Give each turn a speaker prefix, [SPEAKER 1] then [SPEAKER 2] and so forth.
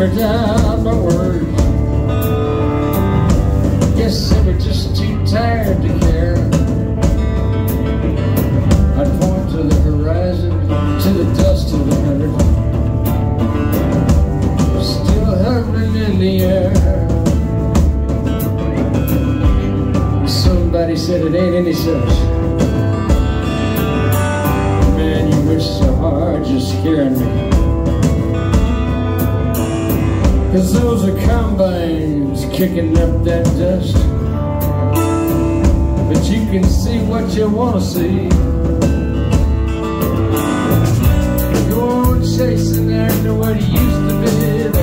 [SPEAKER 1] never down my words. Guess they were just too tired to care. I'd point to the horizon, to the dust of the earth, still hovering in the air. Somebody said it ain't any such. Man, you wish so hard, you're scaring me. 'Cause those are combines kicking up that dust. But you can see what you want to see. Go on chasing after what used to be.